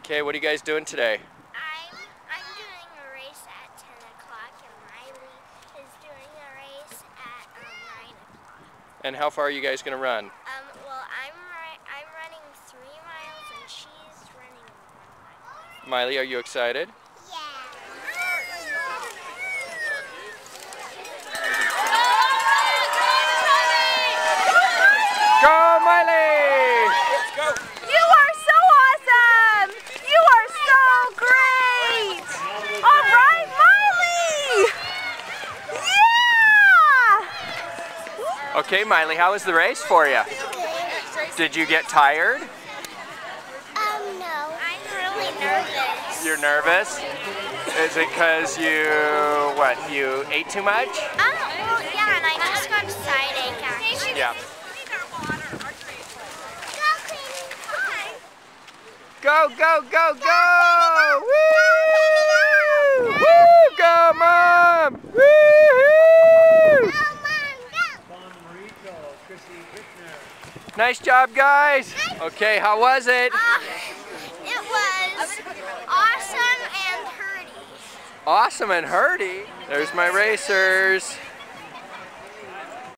Okay, what are you guys doing today? I'm doing a race at 10 o'clock and Miley is doing a race at 9 o'clock. And how far are you guys going to run? Well, I'm running 3 miles and she's running 1 mile. Miley, are you excited? Yeah. Go, Miley! Let's go! You are so awesome! You are so great! All right, Miley! Yeah! Okay, Miley, how was the race for you? Did you get tired? No. I'm really nervous. You're nervous? Is it because you ate too much? Well, yeah, and I just got a side ache, actually. Yeah. Go, Go, go, go, go! Woo! Woo! Go, Mom! Woo-hoo! Nice job, guys! Okay, how was it? It was awesome and hurty. Awesome and hurty. There's my racers.